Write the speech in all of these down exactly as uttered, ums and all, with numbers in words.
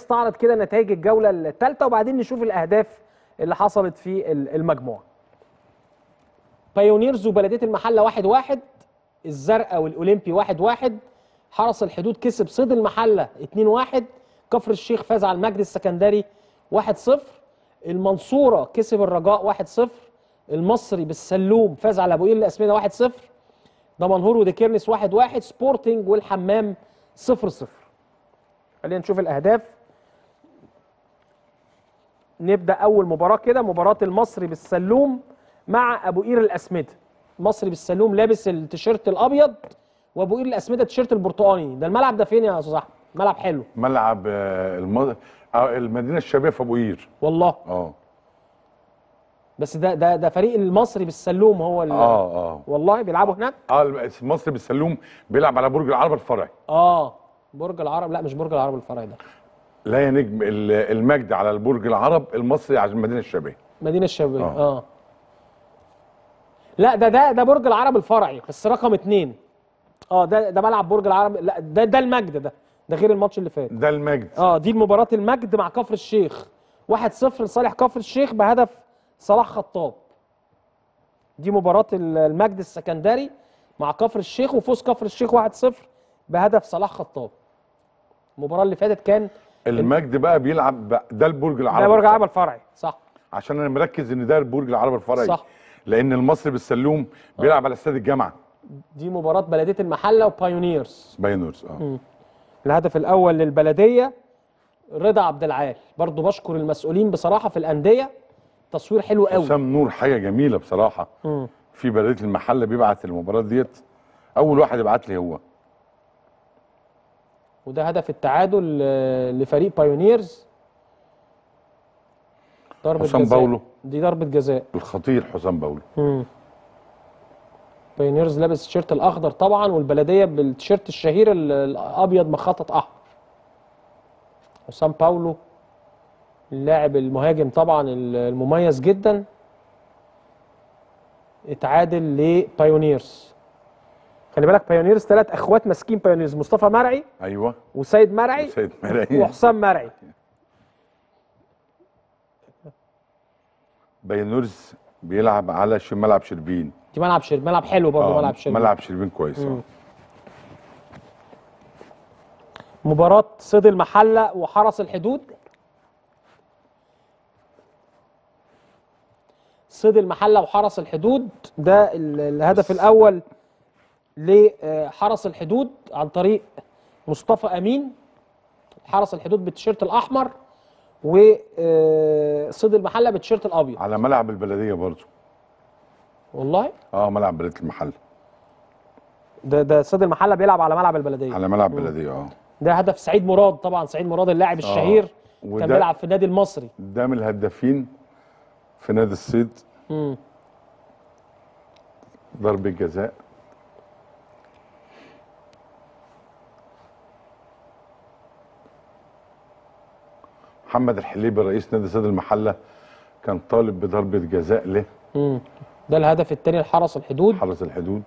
نستعرض كده نتائج الجوله الثالثه وبعدين نشوف الاهداف اللي حصلت في المجموعه. بايونيرز وبلديه المحله واحد واحد، الزرقاء والاولمبي واحد واحد، حرس الحدود كسب صيد المحله اتنين واحد، كفر الشيخ فاز على المجد السكندري واحد صفر، المنصوره كسب الرجاء واحد صفر، المصري بالسلوم فاز على ابو قير الاسمده واحد صفر، دمنهور وديكيرنس واحد واحد، سبورتنج والحمام صفر صفر. خلينا نشوف الاهداف. نبدا اول مباراه كده، مباراه المصري بالسلوم مع ابو قير الاسمده. المصري بالسلوم لابس التيشيرت الابيض وابو قير الاسمده التيشيرت البرتقاني. ده الملعب ده فين يا استاذ احمد؟ ملعب حلو. ملعب الم... المدينه الشبابيه في ابو قير. والله اه بس ده ده ده فريق المصري بالسلوم هو اللي اه اه والله بيلعبوا هناك. اه المصري بالسلوم بيلعب على برج العرب الفرعي. اه برج العرب، لا مش برج العرب الفرعي ده. لا يا نجم، المجد على البرج العرب، المصري على المدينه الشبابيه. المدينه الشبابيه اه, آه. لا ده ده ده برج العرب الفرعي بس رقم اتنين. اه ده ده ملعب برج العرب، لا ده ده المجد ده ده غير الماتش اللي فات. ده المجد. اه دي المباراه المجد مع كفر الشيخ واحد صفر لصالح كفر الشيخ بهدف صلاح خطاب. دي مباراه المجد السكندري مع كفر الشيخ وفوز كفر الشيخ واحد صفر بهدف صلاح خطاب. المباراه اللي فاتت كان المجد بقى بيلعب بقى ده البرج العربي. ده برج العرب الفرعي صح. عشان انا مركز ان ده البرج العربي الفرعي صح. لان المصري بالسلوم بيلعب على استاد الجامعه. دي مباراه بلديه المحله وبايونيرز. بايونيرز اه. الهدف الاول للبلديه رضا عبد العال. برضو بشكر المسؤولين بصراحه في الانديه، تصوير حلو قوي. حسام نور حاجه جميله بصراحه. مم. في بلديه المحله بيبعت المباراه ديت، اول واحد يبعت لي هو. وده هدف التعادل لفريق بايونيرز. ضربه حسام جزاء. باولو. دي ضربه جزاء. الخطير حسام باولو. امم بايونيرز لابس التيشيرت الاخضر طبعا، والبلديه بالتيشيرت الشهير الابيض مخطط احمر. حسام باولو اللاعب المهاجم طبعا المميز جدا. اتعادل لبايونيرز. خلي بالك بايونيرز ثلاث اخوات ماسكين بايونيرز، مصطفى مرعي ايوه وسيد مرعي وسيد مرعي وحسام مرعي. بايونيرز بيلعب على ملعب شربين. دي ملعب شربين، ملعب حلو برضه. آه ملعب شربين ملعب شربين كويس. اه مباراة صيد المحلة وحرس الحدود. صيد المحلة وحرس الحدود ده الهدف الأول لحرس الحدود عن طريق مصطفى أمين. حرس الحدود بالتيشيرت الأحمر وصيد المحلة بالتيشيرت الأبيض. على ملعب البلدية برضه. والله؟ اه ملعب بلدية المحلة. ده ده صيد المحلة بيلعب على ملعب البلدية. على ملعب البلدية اه. ده هدف سعيد مراد طبعا. سعيد مراد اللاعب الشهير آه. كان بيلعب في النادي المصري. ده من الهدافين في نادي الصيد. امم ضربة جزاء. محمد الحليبي رئيس نادي صيد المحلة كان طالب بضربة جزاء له. امم ده الهدف الثاني لحرس الحدود. حرس الحدود.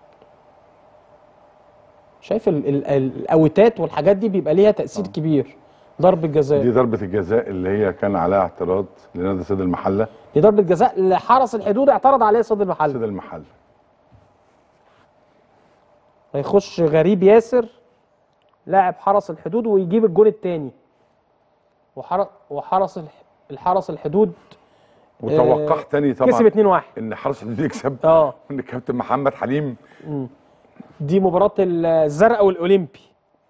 شايف ال ال الاوتات والحاجات دي بيبقى ليها تأثير آه. كبير. ضربة جزاء. دي ضربة الجزاء اللي هي كان عليها اعتراض لنادي صيد المحلة. دي ضربة جزاء لحرس الحدود اعترض عليها صيد المحلة. صيد المحلة. هيخش غريب ياسر لاعب حرس الحدود ويجيب الجون الثاني. وحر... وحرس الحرس الحدود وتوقع تاني طبعا كسب اتنين واحد ان حرس الحدود يكسب. اه ان كابتن محمد حليم. مم. دي مباراة الزرقاء والاولمبي.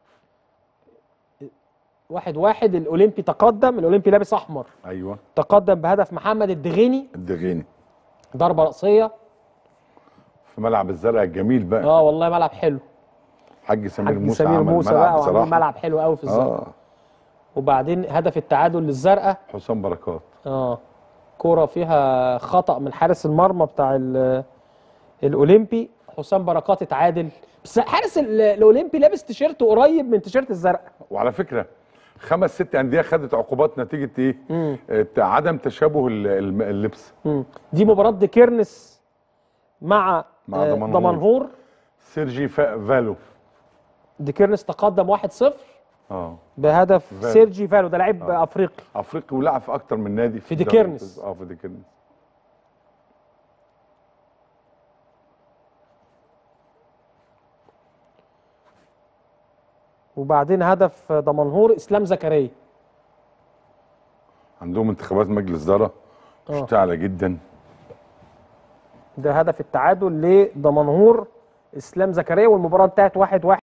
واحد واحد الاولمبي تقدم. الاولمبي لابس احمر. ايوه تقدم بهدف محمد الدغيني. الدغيني. ضربة رأسية في ملعب الزرقاء الجميل بقى. اه والله ملعب حلو. حاج سمير حاج موسى سمير عمل موسى ملعب بقى بصراحه. ملعب حلو قوي في الزرقاء. آه. وبعدين هدف التعادل للزرقاء حسام بركات. اه كوره فيها خطأ من حارس المرمى بتاع الاولمبي. حسام بركات اتعادل. بس حارس الاولمبي لابس تيشيرت قريب من تيشيرت الزرقاء. وعلى فكره خمس ست انديه خدت عقوبات نتيجه ايه؟ مم. عدم تشابه اللبس. مم. دي مباراه ديكيرنس مع, مع آه دمنهور. سيرجي فالو. ديكيرنس تقدم واحد صفر اه بهدف فالو. سيرجي فالو، ده لعيب آه. افريقي. افريقي ولعب في اكتر من نادي في الدوري ديكيرنس. الممتاز. اه في ديكيرنس. وبعدين هدف دمنهور اسلام زكريا. عندهم انتخابات مجلس اداره اه مشتعله جدا. ده هدف التعادل لدمنهور اسلام زكريا، والمباراه انتهت واحد واحد.